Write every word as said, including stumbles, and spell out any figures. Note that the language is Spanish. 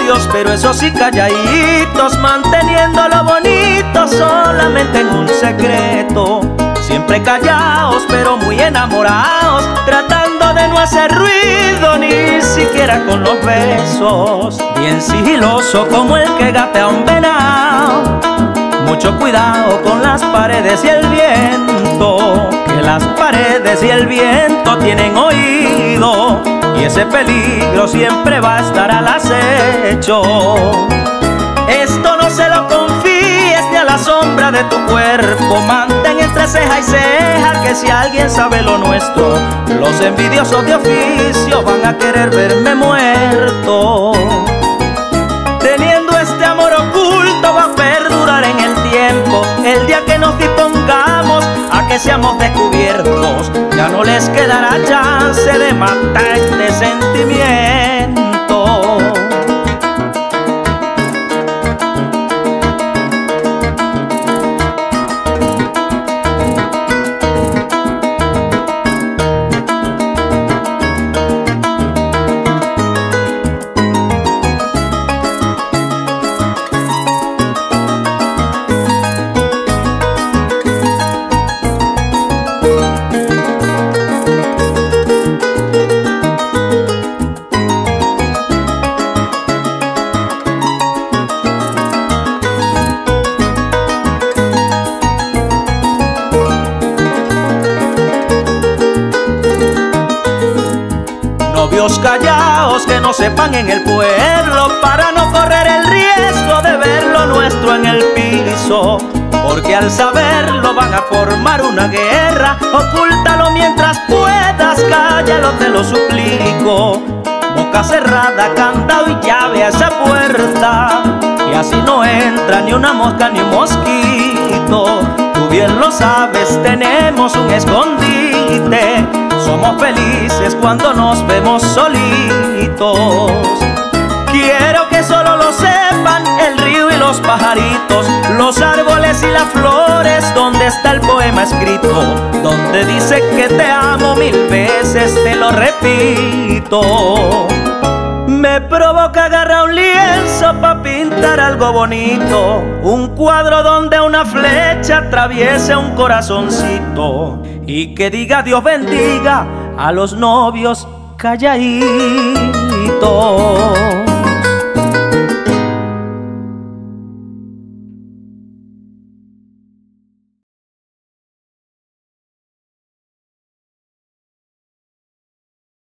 novios, pero eso sí calladitos, manteniendo lo bonito solamente en un secreto. Siempre callados, pero muy enamorados, tratando de no hacer ruido, ni siquiera con los besos. Bien sigiloso como el que gatea un venado. Mucho cuidado con las paredes y el viento, que las paredes y el viento tienen oído, y ese peligro siempre va a estar al acecho. Esto no se lo confíes ni a la sombra de tu cuerpo. Mantén entre ceja y ceja que si alguien sabe lo nuestro, los envidiosos de oficio van a querer verme muerto. Teniendo este amor oculto va a perdurar en el tiempo. El día que nos dispongamos a que seamos descubiertos, ya no les quedará chance de matar este sentimiento. Novios callados que no sepan en el pueblo, para no correr el riesgo de ver lo nuestro en el piso. Porque al saberlo van a formar una guerra. Ocúltalo mientras puedas, cállalo, te lo suplico. Boca cerrada, candado y llave a esa puerta, y así no entra ni una mosca ni un mosquito. Tú bien lo sabes, tenemos un escondite. Somos felices cuando nos vemos solitos. Quiero que solo lo sepan el río y los pajaritos, los árboles y las flores, donde está el poema escrito, donde dice que te amo mil veces, te lo repito. Me provoca agarrar un lienzo pa' pintar algo bonito, un cuadro donde una flecha atraviese un corazoncito, y que diga Dios bendiga a los novios calladitos.